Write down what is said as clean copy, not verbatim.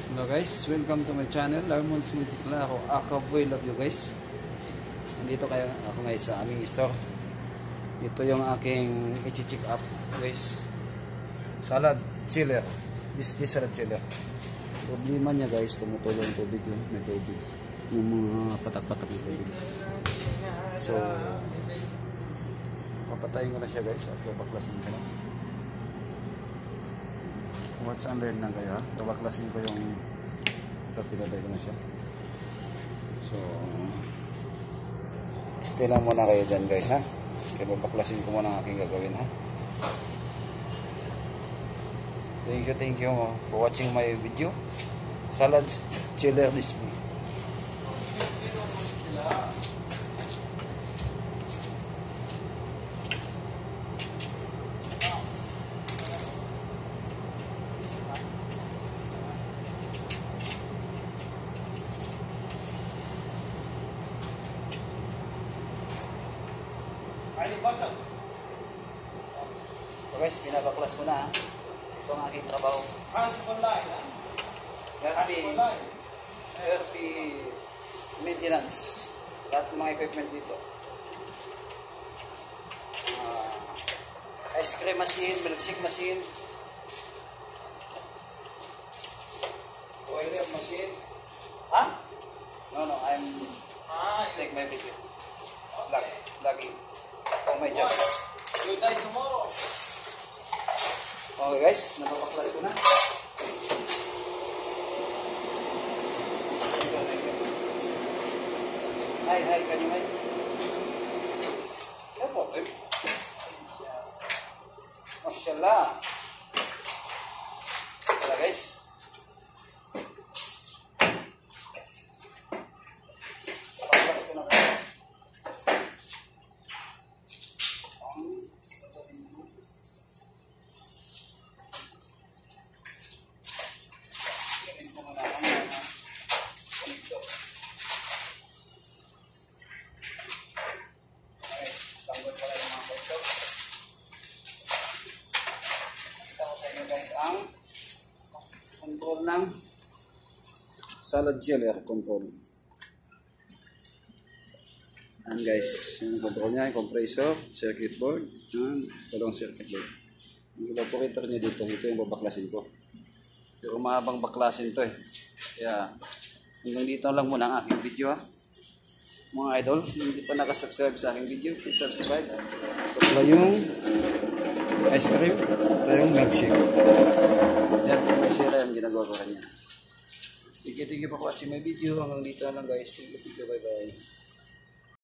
Hello guys, welcome to my channel, Larmon's Multiklaro. Boy, love you guys. Nandito ako ngayon sa aming store. Ito yung aking i-check up guys. Salad chiller. This salad chiller. Problema niya guys, tumutulo yung tubig yun. May tubig. Yung mga patak-patak ng tubig. So, papatayin ko na siya guys at babaklasin ko na. Watch and learn lang kayo ha. Babaklasin ko yung ito, pinaday ko na siya. So, stay lang muna kayo dyan guys ha. Kaya babaklasin ko muna ang aking gagawin ha. Thank you for watching my video. Salad chiller display. So guys, pinabaklas ko na ha. Ito ang aking trabaho. Healthy maintenance. Lahat ng mga equipment dito. Ice cream machine, milkshake machine, boiler machine. Huh? No, I'm take my video. Lagi. Oh my job. You die tomorrow. Okay guys, napapaklas ko na. Hi, can you make? No problem. Mashallah. Wala guys. Napapaklas ko na guys. Guys, ang control ng salad chiller control. And guys, yung control niya, yung compressor, circuit board, and dalawang circuit board. Yung evaporator niya dito, ito yung babaklasin ko. Pero mahabang baklasin to eh. Kaya hanggang dito lang muna ang aking video ha. Mga idol, hindi pa nakasubscribe sa aking video, please subscribe. Ito pala yung ice cream, ito yung milkshake. Yan, may sira yung ginagawa ko kanya. Thank you for watching my video. Hanggang dito lang guys. Thank you, bye bye.